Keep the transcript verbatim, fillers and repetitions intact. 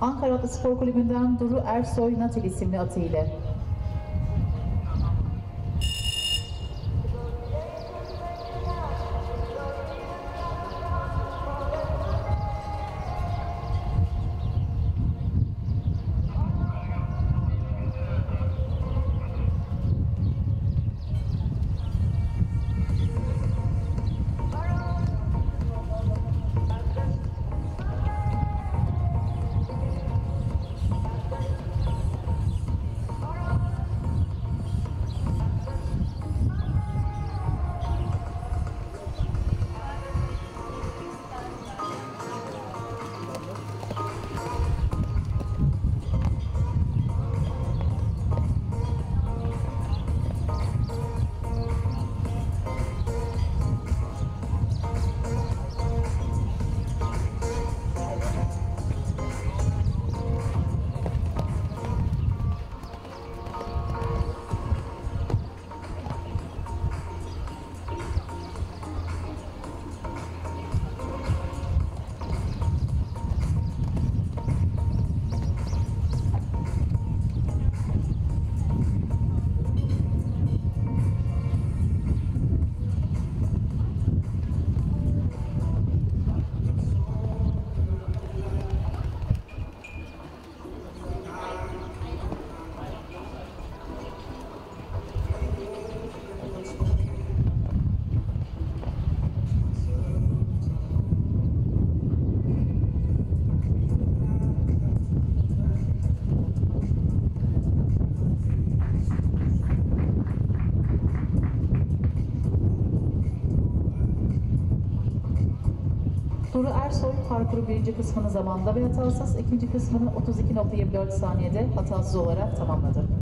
Ankara Atlı Spor Kulübü'nden Duru Ersoy Natil isimli atı ile. Duru Ersoy parkuru birinci kısmını zamanda ve hatasız, ikinci kısmını otuz iki nokta yirmi dört saniyede hatasız olarak tamamladı.